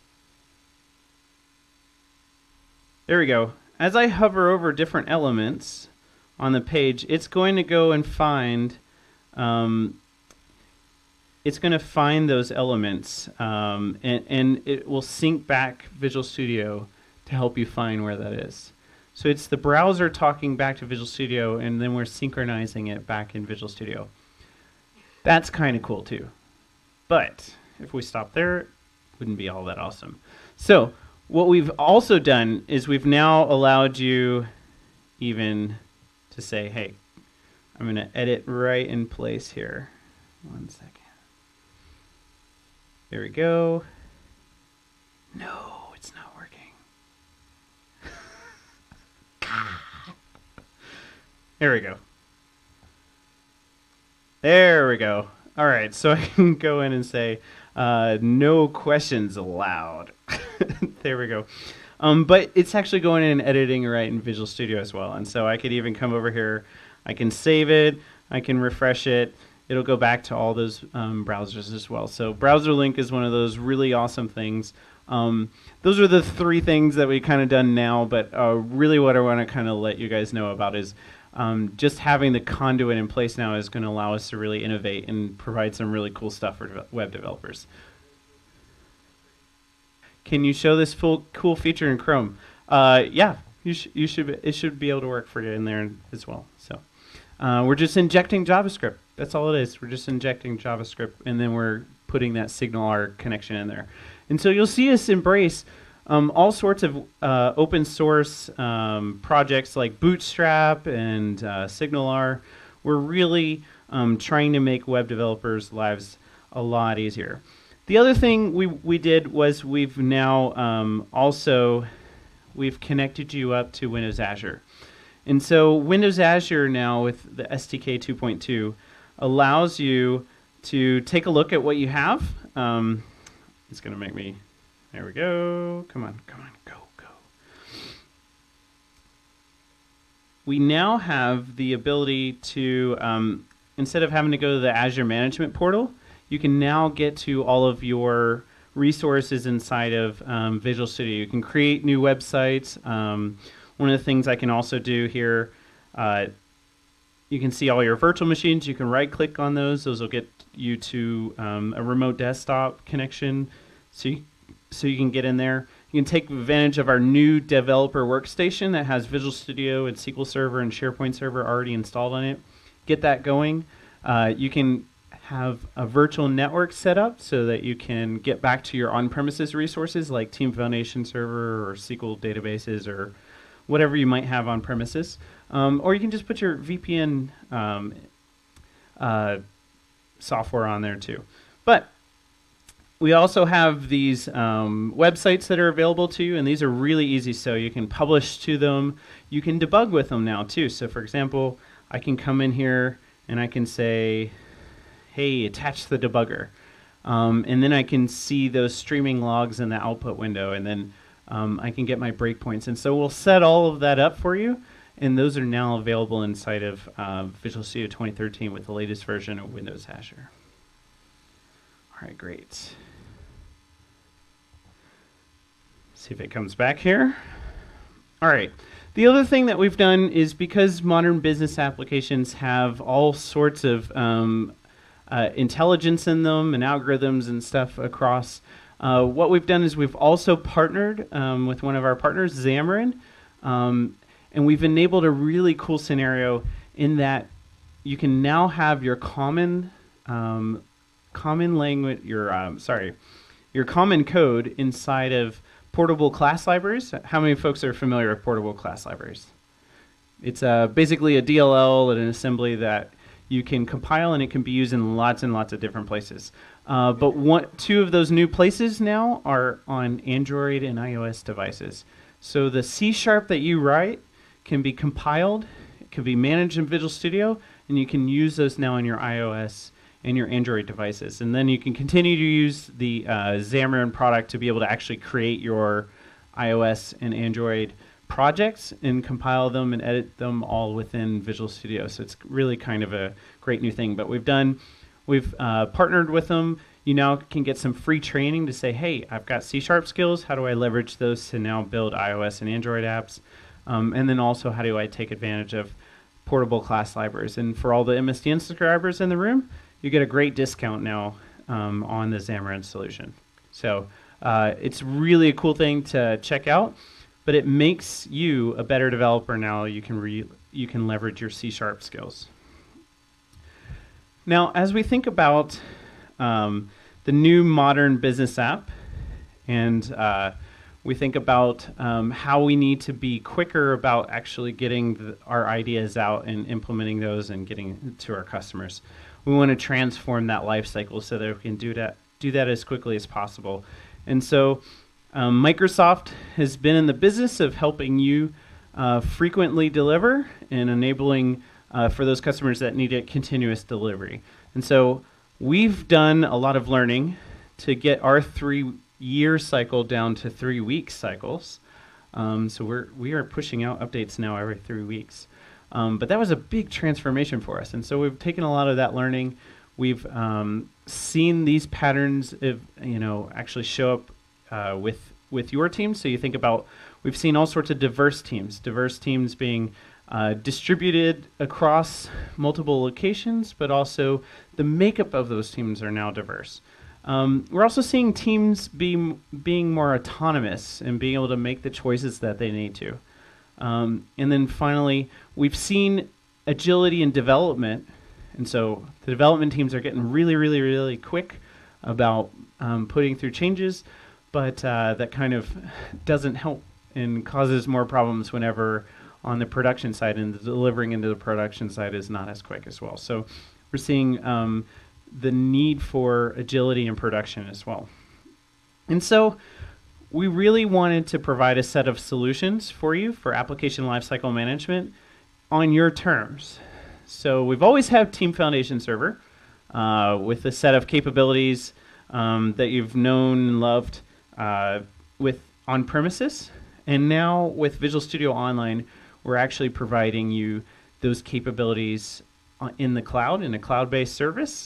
There we go. As I hover over different elements on the page, it's going to go and find, um, it's going to find those elements, um, and, and it will sync back Visual Studio to help you find where that is. So it's the browser talking back to Visual Studio, and then we're synchronizing it back in Visual Studio. That's kind of cool too. But if we stop there, it wouldn't be all that awesome. So what we've also done is we've now allowed you even to say, hey, I'm going to edit right in place here. One second. There we go. No, it's not working. There we go. There we go. All right, so I can go in and say, uh, no questions allowed. There we go. Um, but it's actually going in and editing right in Visual Studio as well. And so I could even come over here, I can save it, I can refresh it. It'll go back to all those um, browsers as well. So browser link is one of those really awesome things. Um, those are the three things that we kind of done now, but uh, really what I want to kind of let you guys know about is um, just having the conduit in place now is going to allow us to really innovate and provide some really cool stuff for web developers. Can you show this full cool feature in Chrome? Uh, yeah, you, sh you should. Be, it should be able to work for you in there as well. So uh, we're just injecting JavaScript. That's all it is. We're just injecting JavaScript, and then we're putting that SignalR connection in there. And so you'll see us embrace um, all sorts of uh, open source um, projects like Bootstrap and uh, SignalR. We're really um, trying to make web developers' lives a lot easier. The other thing we, we did was we've now um, also, we've connected you up to Windows Azure. And so Windows Azure now with the S D K two point two allows you to take a look at what you have. Um, it's going to make me, there we go. Come on, come on, go, go. We now have the ability to, um, instead of having to go to the Azure Management portal, you can now get to all of your resources inside of um, Visual Studio. You can create new websites. Um, one of the things I can also do here, uh, you can see all your virtual machines. You can right click on those. Those will get you to um, a remote desktop connection, so you, so you can get in there. You can take advantage of our new developer workstation that has Visual Studio and S Q L Server and SharePoint Server already installed on it. Get that going. Uh, you can have a virtual network set up so that you can get back to your on-premises resources like Team Foundation Server or S Q L databases or whatever you might have on premises. Um, or you can just put your V P N um, uh, software on there too. But we also have these um, websites that are available to you, and these are really easy, so you can publish to them. You can debug with them now too. So for example, I can come in here and I can say, hey, attach the debugger. Um, and then I can see those streaming logs in the output window, and then um, I can get my breakpoints. And so we'll set all of that up for you, and those are now available inside of uh, Visual Studio twenty thirteen with the latest version of Windows Azure. All right, great. See if it comes back here. All right. The other thing that we've done is, because modern business applications have all sorts of um, uh, intelligence in them and algorithms and stuff across, uh, what we've done is we've also partnered um, with one of our partners, Xamarin, um, and we've enabled a really cool scenario in that you can now have your common um, common language, your um, sorry, your common code inside of portable class libraries. How many folks are familiar with portable class libraries? It's uh, basically a D L L and an assembly that you can compile, and it can be used in lots and lots of different places. Uh, but one, two of those new places now are on Android and iOS devices. So the C sharp that you write can be compiled, it can be managed in Visual Studio, and you can use those now on your iOS and your Android devices. And then you can continue to use the uh, Xamarin product to be able to actually create your iOS and Android projects and compile them and edit them all within Visual Studio. So it's really kind of a great new thing. But we've done, we've uh, partnered with them. You now can get some free training to say, hey, I've got C sharp skills. How do I leverage those to now build iOS and Android apps? Um, and then also, how do I take advantage of portable class libraries? And for all the M S D N subscribers in the room, you get a great discount now um, on the Xamarin solution. So uh, it's really a cool thing to check out, but it makes you a better developer now. You can re you can leverage your C sharp skills. Now, as we think about um, the new modern business app, and uh, we think about um, how we need to be quicker about actually getting the, our ideas out and implementing those and getting to our customers. We want to transform that life cycle so that we can do that do that as quickly as possible. And so um, Microsoft has been in the business of helping you uh, frequently deliver and enabling uh, for those customers that need a continuous delivery. And so we've done a lot of learning to get our three-year cycle down to three-week cycles. Um, so we're we are pushing out updates now every three weeks. Um, but that was a big transformation for us, and so we've taken a lot of that learning. We've um, seen these patterns, of, you know, actually show up uh, with with your team. So you think about, we've seen all sorts of diverse teams, diverse teams being uh, distributed across multiple locations, but also the makeup of those teams are now diverse. Um, we're also seeing teams be being more autonomous and being able to make the choices that they need to. Um, and then finally, we've seen agility in development, and so the development teams are getting really, really, really quick about um, putting through changes, but uh, that kind of doesn't help and causes more problems whenever on the production side, and the delivering into the production side is not as quick as well. So we're seeing um, the need for agility in production as well. And so we really wanted to provide a set of solutions for you for application lifecycle management on your terms. So we've always had Team Foundation Server uh, with a set of capabilities um, that you've known and loved uh, with on-premises. And now with Visual Studio Online, we're actually providing you those capabilities in the cloud, in a cloud-based service.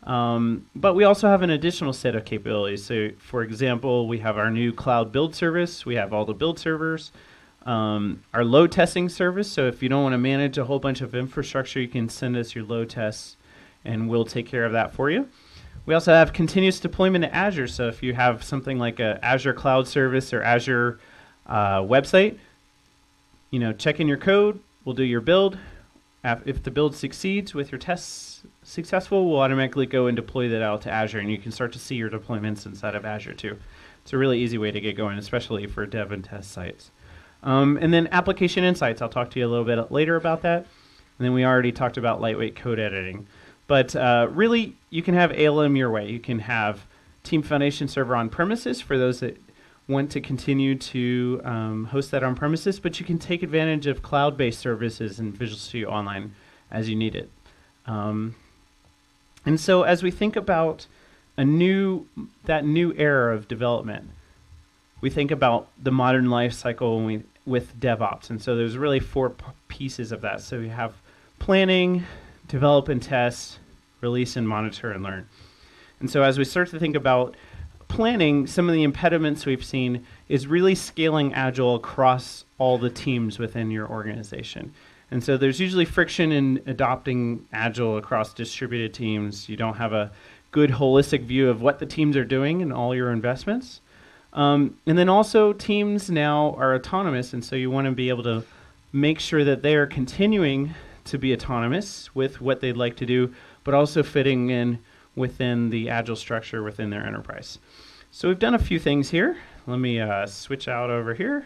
Um, but we also have an additional set of capabilities. So, for example, we have our new cloud build service. We have all the build servers. Um, our load testing service. So if you don't want to manage a whole bunch of infrastructure, you can send us your load tests, and we'll take care of that for you. We also have continuous deployment to Azure. So if you have something like a Azure Cloud Service or Azure uh, website, you know, check in your code. We'll do your build. If the build succeeds with your tests successful, we'll automatically go and deploy that out to Azure, and you can start to see your deployments inside of Azure too. It's a really easy way to get going, especially for dev and test sites. Um, and then application insights. I'll talk to you a little bit later about that. And then we already talked about lightweight code editing. But uh, really, you can have A L M your way. You can have Team Foundation Server on premises for those that want to continue to um, host that on premises, but you can take advantage of cloud-based services in Visual Studio Online as you need it. Um, and so as we think about a new, that new era of development, we think about the modern life cycle when we, with DevOps. And so there's really four p pieces of that. So you have planning, develop and test, release and monitor and learn. And so as we start to think about planning, some of the impediments we've seen is really scaling Agile across all the teams within your organization. And so there's usually friction in adopting Agile across distributed teams. You don't have a good holistic view of what the teams are doing in all your investments. Um, and then also teams now are autonomous, and so you want to be able to make sure that they are continuing to be autonomous with what they'd like to do, but also fitting in within the Agile structure within their enterprise. So we've done a few things here. Let me uh, switch out over here.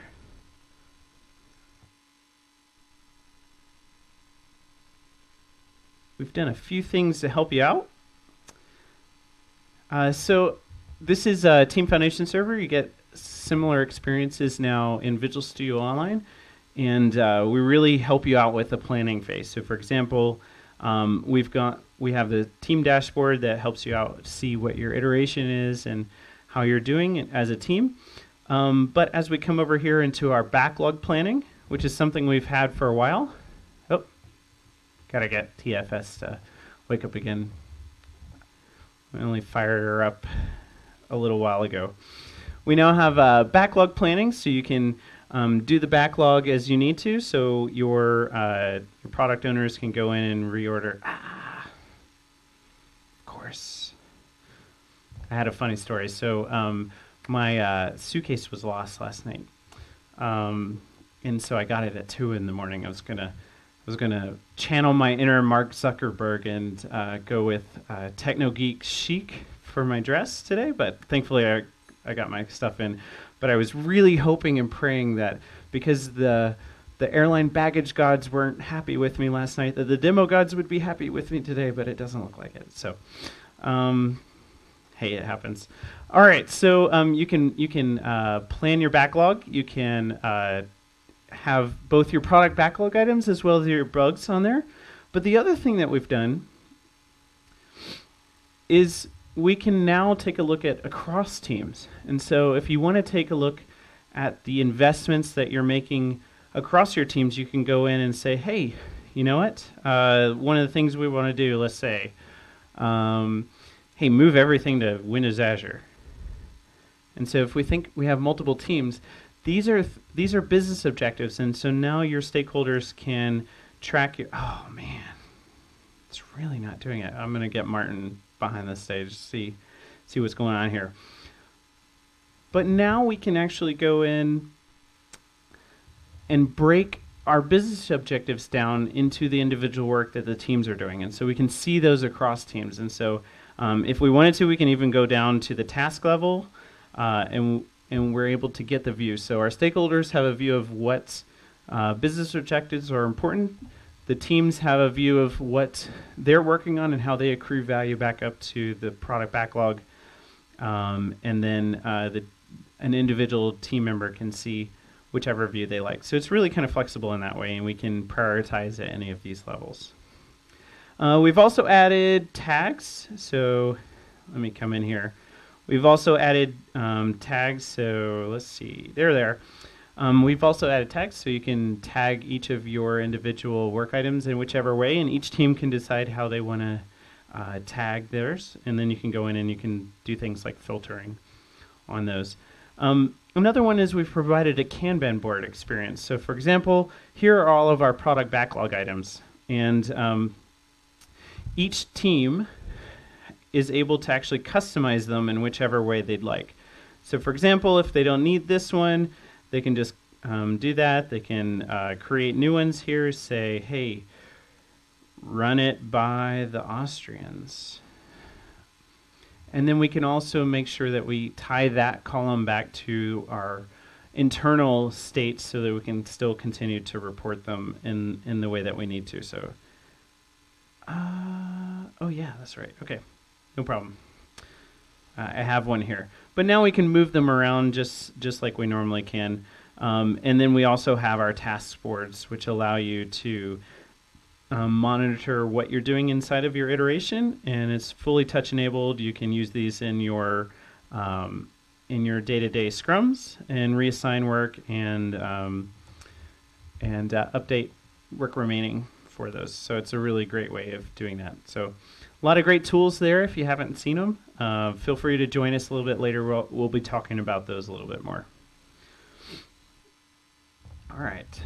We've done a few things to help you out. Uh, so this is a Team Foundation Server. You get similar experiences now in Visual Studio Online, and uh, we really help you out with the planning phase. So for example, um, we've got we have the team dashboard that helps you out see what your iteration is and how you're doing as a team. Um, but as we come over here into our backlog planning, which is something we've had for a while. Oh, gotta get T F S to wake up again. I only fired her up a little while ago. We now have uh, backlog planning, so you can um, do the backlog as you need to, so your, uh, your product owners can go in and reorder. Ah, of course. I had a funny story. So um, my uh, suitcase was lost last night, um, and so I got it at two in the morning. I was gonna, I was gonna channel my inner Mark Zuckerberg and uh, go with uh, techno geek chic for my dress today, but thankfully I, I got my stuff in. But I was really hoping and praying that because the the airline baggage gods weren't happy with me last night, that the demo gods would be happy with me today, but it doesn't look like it. So, um, hey, it happens. All right, so um, you can you can uh, plan your backlog. You can uh, have both your product backlog items as well as your bugs on there. But the other thing that we've done is we can now take a look at across teams. And so if you want to take a look at the investments that you're making across your teams, you can go in and say, hey, you know what? Uh, one of the things we want to do, let's say, um, hey, move everything to Windows Azure. And so if we think we have multiple teams, these are th these are business objectives. And so now your stakeholders can track your, oh man, it's really not doing it. I'm going to get Martin behind the stage to see, see what's going on here. But now we can actually go in and break our business objectives down into the individual work that the teams are doing. And so we can see those across teams. And so um, if we wanted to, we can even go down to the task level uh, and, and we're able to get the view. So our stakeholders have a view of what uh, business objectives are important. The teams have a view of what they're working on and how they accrue value back up to the product backlog. Um, and then uh, the, an individual team member can see whichever view they like. So it's really kind of flexible in that way, and we can prioritize at any of these levels. Uh, we've also added tags. So let me come in here. We've also added um, tags. So let's see. They're there. Um, we've also added tags, so you can tag each of your individual work items in whichever way, and each team can decide how they want to uh, tag theirs, and then you can go in and you can do things like filtering on those. Um, another one is we've provided a Kanban board experience. So for example, here are all of our product backlog items, and um, each team is able to actually customize them in whichever way they'd like. So for example, if they don't need this one, they can just um, do that. They can uh, create new ones here, say, hey, run it by the Austrians. And then we can also make sure that we tie that column back to our internal states so that we can still continue to report them in, in the way that we need to. So, uh, oh yeah, that's right. Okay, no problem. Uh, I have one here. But now we can move them around just, just like we normally can. Um, and then we also have our task boards, which allow you to um, monitor what you're doing inside of your iteration. And it's fully touch enabled. You can use these in your um, in your day-to-day scrums and reassign work and um, and uh, update work remaining for those. So it's a really great way of doing that. So a lot of great tools there. If you haven't seen them, uh, feel free to join us a little bit later. We'll, we'll be talking about those a little bit more. All right.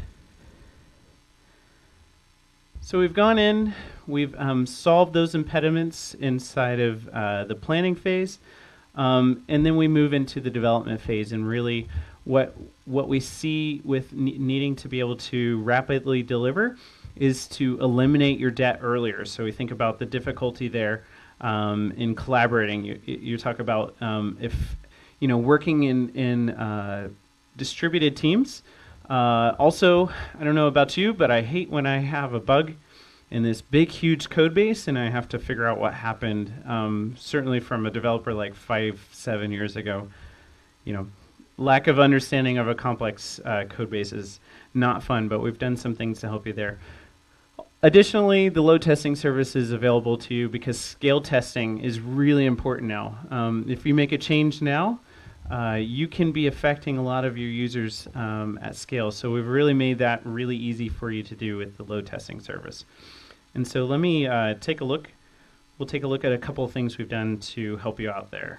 So we've gone in, we've um, solved those impediments inside of uh, the planning phase, um, and then we move into the development phase. And really what, what we see with ne needing to be able to rapidly deliver is to eliminate your debt earlier. So we think about the difficulty there um, in collaborating. You, you talk about um, if, you know, working in, in uh, distributed teams. Uh, also, I don't know about you, but I hate when I have a bug in this big, huge code base and I have to figure out what happened. Um, certainly from a developer like five, seven years ago, you know, lack of understanding of a complex uh, code base is not fun, but we've done some things to help you there. Additionally, the load testing service is available to you because scale testing is really important now. Um, if you make a change now, uh, you can be affecting a lot of your users um, at scale. So we've really made that really easy for you to do with the load testing service. And so let me uh, take a look. We'll take a look at a couple of things we've done to help you out there.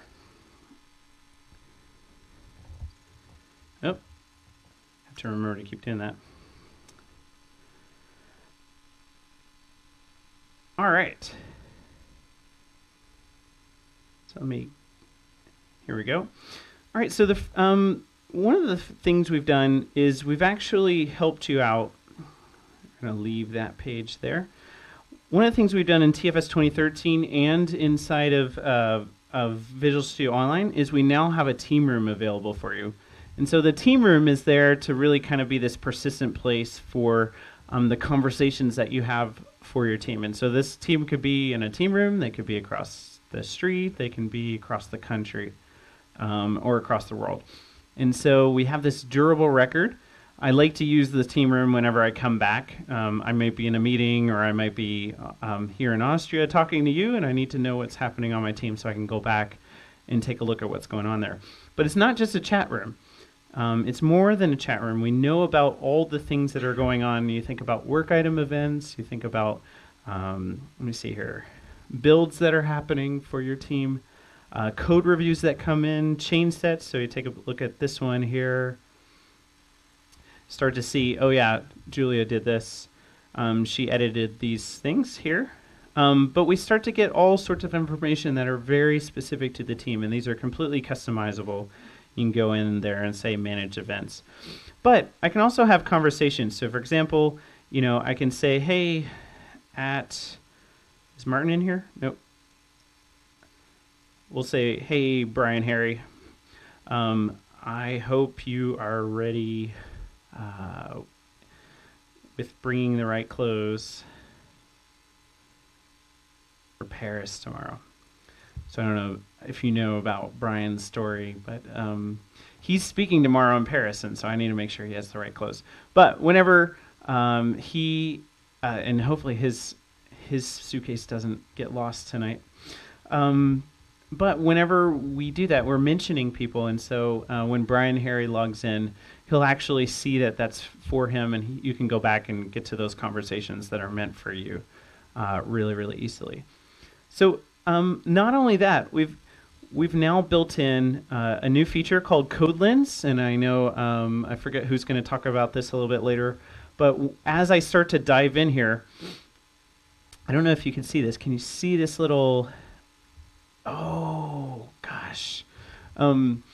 Oh, have to remember to keep doing that. All right. So let me, here we go. All right, so the um, one of the things we've done is we've actually helped you out. I'm going to leave that page there. One of the things we've done in T F S twenty thirteen and inside of, uh, of Visual Studio Online is we now have a team room available for you. And so the team room is there to really kind of be this persistent place for um, the conversations that you have for your team. And so this team could be in a team room, they could be across the street, they can be across the country, um, or across the world. And so we have this durable record. I like to use the team room whenever I come back. Um, I might be in a meeting or I might be um, here in Austria talking to you and I need to know what's happening on my team so I can go back and take a look at what's going on there. But it's not just a chat room. Um, it's more than a chat room. We know about all the things that are going on. You think about work item events. You think about, um, let me see here, builds that are happening for your team, uh, code reviews that come in, change sets. So you take a look at this one here. Start to see, oh yeah, Julia did this. Um, she edited these things here. Um, but we start to get all sorts of information that are very specific to the team. And these are completely customizable. You can go in there and say manage events. But I can also have conversations. So for example, you know, I can say, hey, at, is Martin in here? Nope. We'll say, hey, Brian Harry, um, I hope you are ready uh, with bringing the right clothes for Paris tomorrow. So I don't know if you know about Brian's story, but um, he's speaking tomorrow in Paris, and so I need to make sure he has the right clothes. But whenever um, he, uh, and hopefully his his suitcase doesn't get lost tonight. Um, but whenever we do that, we're mentioning people, and so uh, when Brian Harry logs in, he'll actually see that that's for him, and he, you can go back and get to those conversations that are meant for you uh, really, really easily. So um, not only that, we've we've now built in uh, a new feature called Code Lens, and I know um, I forget who's going to talk about this a little bit later. But w as I start to dive in here, I don't know if you can see this. Can you see this little? Oh gosh. Um,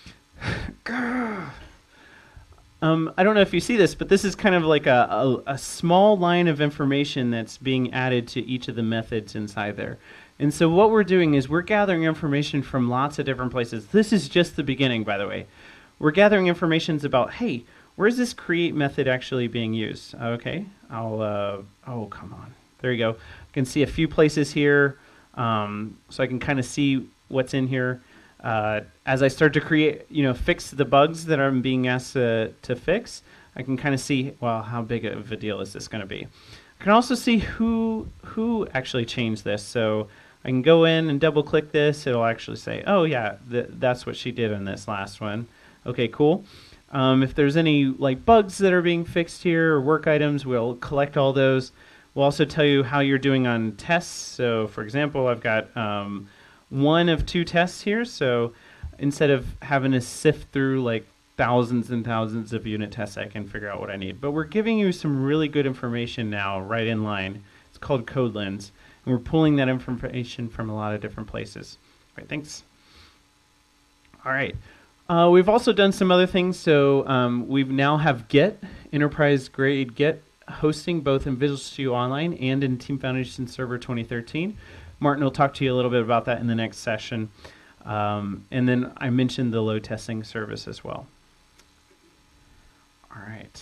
Um, I don't know if you see this, but this is kind of like a, a, a small line of information that's being added to each of the methods inside there. And so what we're doing is we're gathering information from lots of different places. This is just the beginning, by the way. We're gathering information about, hey, where's this create method actually being used? Okay, I'll, uh, oh, come on. There you go. I can see a few places here, um, so I can kind of see what's in here. Uh, as I start to create, you know, fix the bugs that I'm being asked to, to fix, I can kind of see, well, how big of a deal is this going to be? I can also see who who actually changed this. So I can go in and double click this. It'll actually say, oh yeah, th that's what she did in this last one. Okay, cool. Um, if there's any like bugs that are being fixed here or work items, we'll collect all those. We'll also tell you how you're doing on tests. So for example, I've got um, one of two tests here, so instead of having to sift through like thousands and thousands of unit tests, I can figure out what I need. But we're giving you some really good information now right in line. It's called Code Lens, and we're pulling that information from a lot of different places. All right, thanks. All right, uh, we've also done some other things. So um, we now have Git, enterprise grade Git hosting both in Visual Studio Online and in Team Foundation Server twenty thirteen. Martin will talk to you a little bit about that in the next session. Um, and then I mentioned the load testing service as well. All right.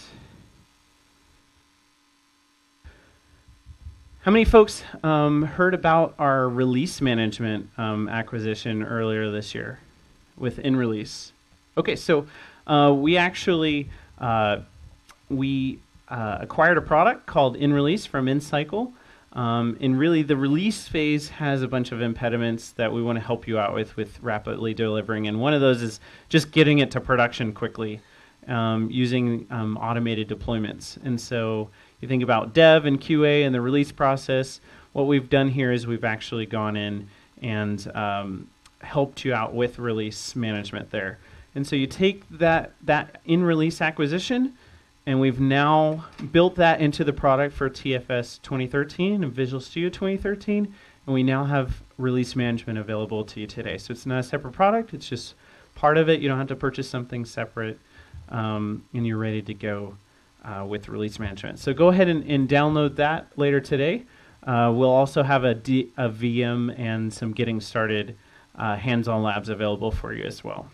How many folks um, heard about our release management um, acquisition earlier this year with InRelease? Okay, so uh, we actually uh, we uh, acquired a product called InRelease from InCycle. Um, and really, the release phase has a bunch of impediments that we want to help you out with, with rapidly delivering. And one of those is just getting it to production quickly um, using um, automated deployments. And so you think about dev and Q A and the release process. What we've done here is we've actually gone in and um, helped you out with release management there. And so you take that, that in-release acquisition, and we've now built that into the product for T F S twenty thirteen and Visual Studio twenty thirteen, and we now have release management available to you today. So it's not a separate product, it's just part of it. You don't have to purchase something separate, um, and you're ready to go uh, with release management. So go ahead and, and download that later today. Uh, we'll also have a, D a V M and some getting started uh, hands-on labs available for you as well.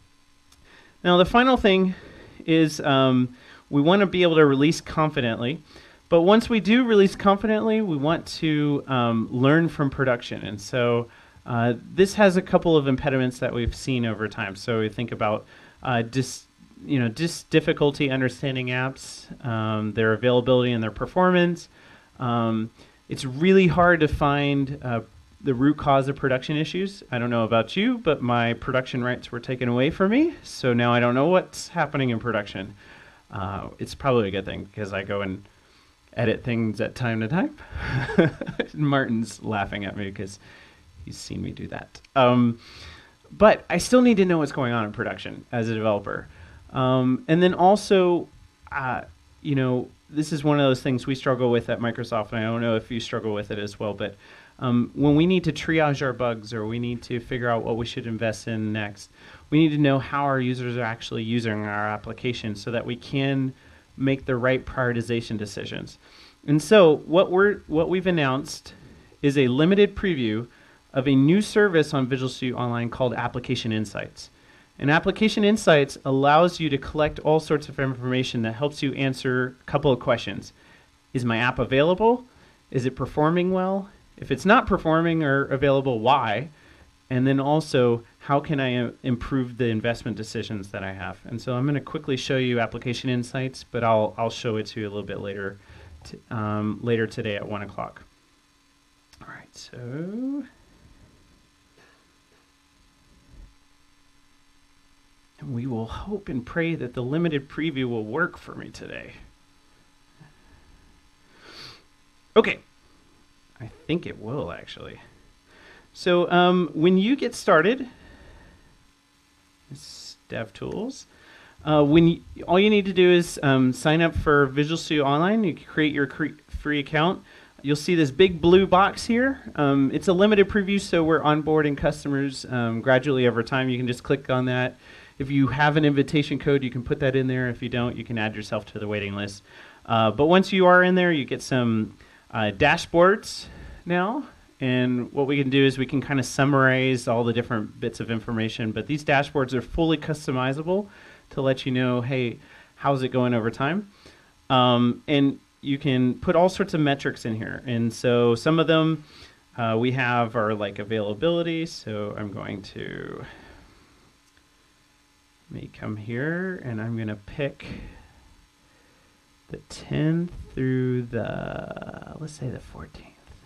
Now the final thing is um, we want to be able to release confidently, but once we do release confidently, we want to um, learn from production. And so uh, this has a couple of impediments that we've seen over time. So we think about uh, dis, you know, dis difficulty understanding apps, um, their availability and their performance. Um, it's really hard to find uh, the root cause of production issues. I don't know about you, but my production rights were taken away from me, so now I don't know what's happening in production. Uh, it's probably a good thing because I go and edit things at time to time. Martin's laughing at me because he's seen me do that. Um, but I still need to know what's going on in production as a developer. Um, and then also, uh, you know, this is one of those things we struggle with at Microsoft, and I don't know if you struggle with it as well, but um, when we need to triage our bugs or we need to figure out what we should invest in next, we need to know how our users are actually using our application so that we can make the right prioritization decisions. And so what we're what we've announced is a limited preview of a new service on Visual Studio Online called Application Insights. And Application Insights allows you to collect all sorts of information that helps you answer a couple of questions. Is my app available? Is it performing well? If it's not performing or available, why? And then also, how can I uh, improve the investment decisions that I have? And so I'm going to quickly show you Application Insights, but I'll, I'll show it to you a little bit later, t um, later today at one o'clock. All right, so... And we will hope and pray that the limited preview will work for me today. Okay. I think it will, actually. So um, when you get started, it's DevTools. Uh, when you, all you need to do is um, sign up for Visual Studio Online. You can create your cre free account. You'll see this big blue box here. Um, it's a limited preview, so we're onboarding customers um, gradually over time. You can just click on that. If you have an invitation code, you can put that in there. If you don't, you can add yourself to the waiting list. Uh, but once you are in there, you get some uh, dashboards now. And what we can do is we can kind of summarize all the different bits of information. But these dashboards are fully customizable to let you know, hey, how's it going over time? Um, and you can put all sorts of metrics in here. And so some of them uh, we have are like availability. So I'm going to let me come here and I'm going to pick the tenth through the, let's say the fourteenth.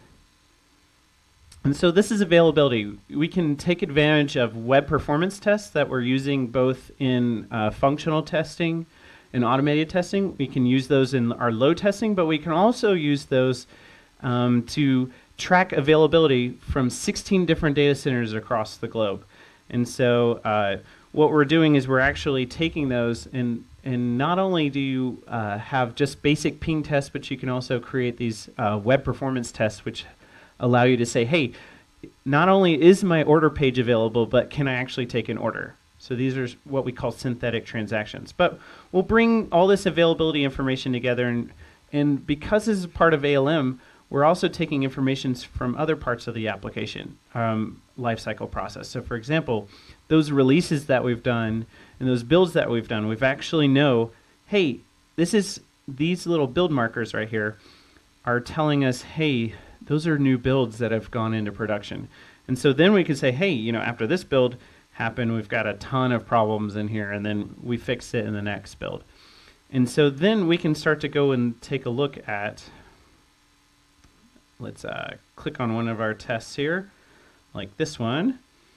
And so this is availability. We can take advantage of web performance tests that we're using both in uh, functional testing and automated testing. We can use those in our load testing, but we can also use those um, to track availability from sixteen different data centers across the globe. And so uh, what we're doing is we're actually taking those, and, and not only do you uh, have just basic ping tests, but you can also create these uh, web performance tests, which allow you to say, hey, not only is my order page available, but can I actually take an order? So these are what we call synthetic transactions. But we'll bring all this availability information together, and, and because this is part of A L M, we're also taking information from other parts of the application um, lifecycle process. So for example, those releases that we've done and those builds that we've done, we've actually know, hey, this is these little build markers right here are telling us, hey, those are new builds that have gone into production. And so then we can say, hey, you know, after this build happened, we've got a ton of problems in here, and then we fix it in the next build. And so then we can start to go and take a look at, let's uh, click on one of our tests here, like this one.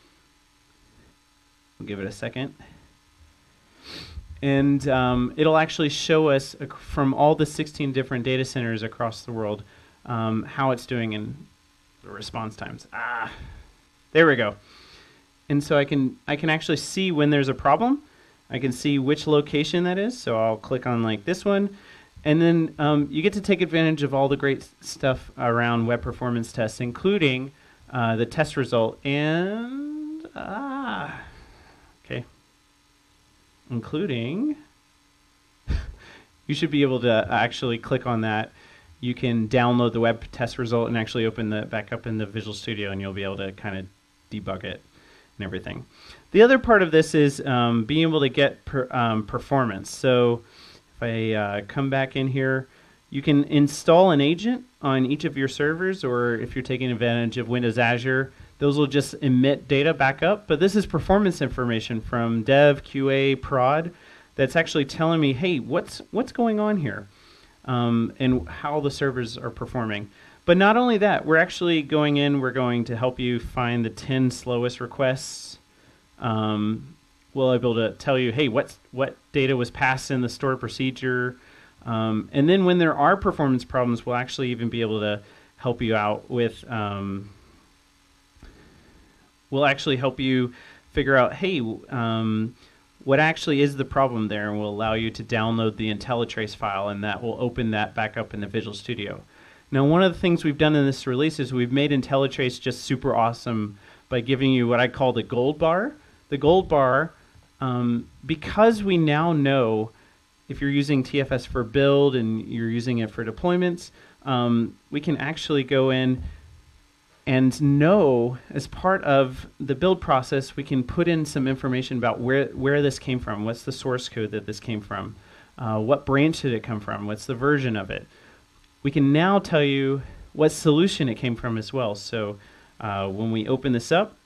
We'll give it a second. And um, it'll actually show us uh, from all the sixteen different data centers across the world um, how it's doing in the response times. Ah, there we go. And so I can I can actually see when there's a problem. I can see which location that is. So I'll click on like this one. And then um, you get to take advantage of all the great stuff around web performance tests, including uh, the test result and, ah, okay, including, you should be able to actually click on that. You can download the web test result and actually open the back up in the Visual Studio, and you'll be able to kind of debug it and everything. The other part of this is um, being able to get per, um, performance. So if I uh, come back in here, you can install an agent on each of your servers, or if you're taking advantage of Windows Azure, those will just emit data back up. But this is performance information from dev, Q A, prod that's actually telling me, hey, what's what's going on here, um, and how the servers are performing. But not only that, we're actually going in, we're going to help you find the ten slowest requests. Um, we'll be able to tell you, hey, what's, what data was passed in the stored procedure. Um, and then when there are performance problems, we'll actually even be able to help you out with, um, we'll actually help you figure out, hey, um, what actually is the problem there, and we'll allow you to download the IntelliTrace file, and that will open that back up in the Visual Studio. Now, one of the things we've done in this release is we've made IntelliTrace just super awesome by giving you what I call the gold bar. The gold bar, um, because we now know if you're using T F S for build and you're using it for deployments, um, we can actually go in and know, as part of the build process, we can put in some information about where, where this came from, what's the source code that this came from, uh, what branch did it come from, what's the version of it. We can now tell you what solution it came from as well. So uh, when we open this up,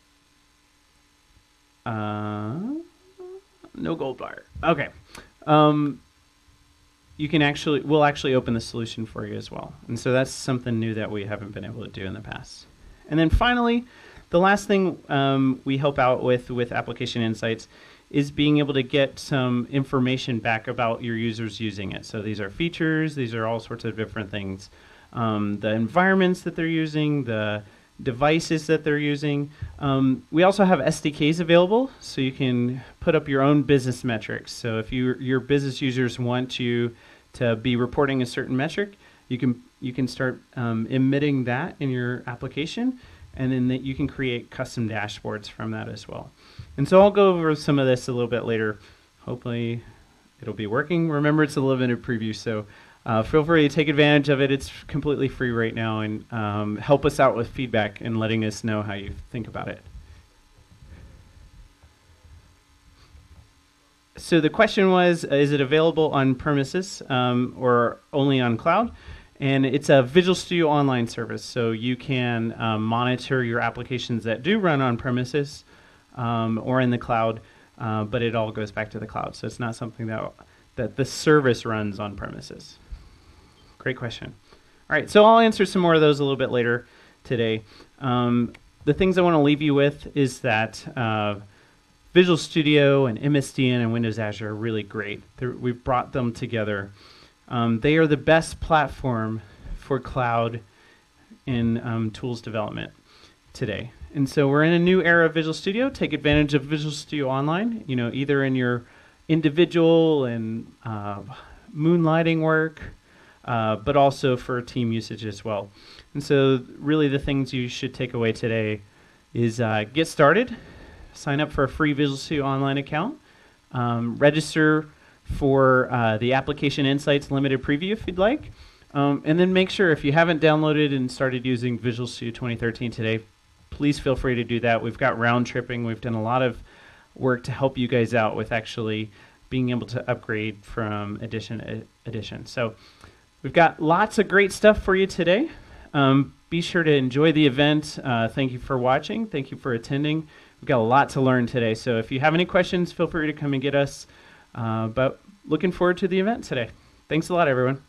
uh, no gold bar. Okay. Um, you can actually, we'll actually open the solution for you as well. And so that's something new that we haven't been able to do in the past. And then finally, the last thing um, we help out with with Application Insights is being able to get some information back about your users using it. So these are features, these are all sorts of different things. Um, the environments that they're using, the devices that they're using. Um, we also have S D Ks available, so you can put up your own business metrics. So if you, your business users want you to be reporting a certain metric, you can you can start um, emitting that in your application, and then that you can create custom dashboards from that as well. And so I'll go over some of this a little bit later. Hopefully it'll be working. Remember, it's a limited preview, so Uh, feel free to take advantage of it. It's completely free right now, and um, help us out with feedback and letting us know how you think about it. So the question was, uh, is it available on premises um, or only on cloud? And it's a Visual Studio Online service, so you can um, monitor your applications that do run on premises um, or in the cloud, uh, but it all goes back to the cloud. So it's not something that, that the service runs on premises. Great question. All right, so I'll answer some more of those a little bit later today. Um, the things I want to leave you with is that uh, Visual Studio and M S D N and Windows Azure are really great. They're, we've brought them together. Um, they are the best platform for cloud and um, tools development today. And so we're in a new era of Visual Studio. Take advantage of Visual Studio Online, you know, either in your individual and uh, moonlighting work, Uh, but also for team usage as well. And so really the things you should take away today is uh, get started, sign up for a free Visual Studio Online account, um, register for uh, the Application Insights Limited Preview if you'd like, um, and then make sure if you haven't downloaded and started using Visual Studio twenty thirteen today, please feel free to do that. We've got round tripping. We've done a lot of work to help you guys out with actually being able to upgrade from edition to edition. So we've got lots of great stuff for you today. Um, be sure to enjoy the event. Uh, thank you for watching. Thank you for attending. We've got a lot to learn today. So if you have any questions, feel free to come and get us. Uh, but looking forward to the event today. Thanks a lot, everyone.